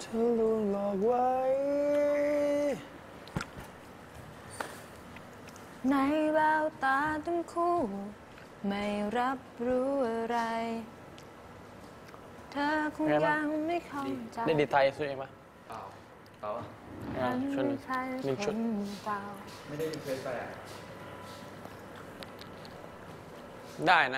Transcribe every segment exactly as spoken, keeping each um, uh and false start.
เธอลวงหลอกไว้ในแววตาทั้งคู่ไม่รับรู้อะไรเธอคงยังไม่เข้าใจได้ดีไทยสุดเองปะเปล่าเปล่าวะอ่าชุดหนึ่งใช่หนึ่งชุดเปล่าไม่ได้รีเควสไปอ่ะได้นะ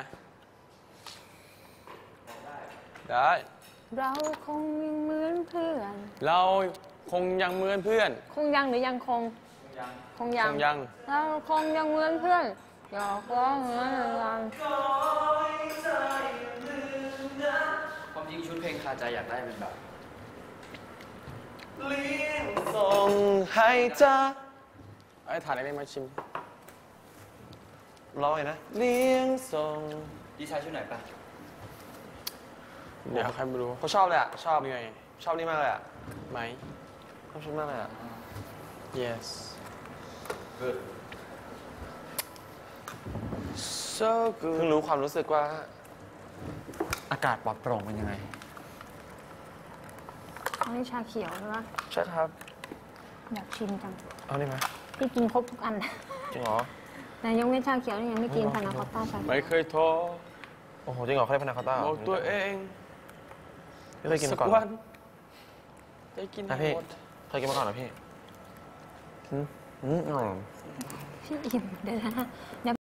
ได้เราคงยังเหมือนเพื่อนเราคงยังเหมือนเพื่อนคงยังหรือยังคง คงยังคงยังเราคงยังเหมือนเพื่อนอยากร้องเหมือนกันความจริงชุดเพลงคาใจอยากได้เป็นแบบเลี้ยงส่งให้จ้าไอ้ถ่ายอะไรได้มาชิมร้อยนะเลี้ยงส่งดีไซน์ชุดไหนปะเดี๋ยวใครไม่รู้เขาชอบเลยอ่ะ ชอบเหนื่อยชอบนี่มากเลยอ่ะไหมชอบชุดมากเลยอ่ะ yes เกิด so เพิ่ good งรู้ความรู้สึกว่าอากาศปลอดโปร่งเป็นยังไงอันนี้ชาเขียวใช่ไหมใช่ครับอยากชิมจังเอานี่ไหมพี่กินครบทุกอันจริงเหรอแต่ยกเว้นชาเขียวนี่ยังไม่กินพานาคอตต้าชาเขียวไม่เคยท้อโอ้โห จริงเหรอเขาเรียกพานาคอตต้าเหรบออกตัวเองไม่เคยกินสัมาก่อนวันได้กินนะให้พี่หมดเคยกินมาก่อนเหรอพี่อืมอืมอร่อยพี่อิ่มเดี๋ยวนะ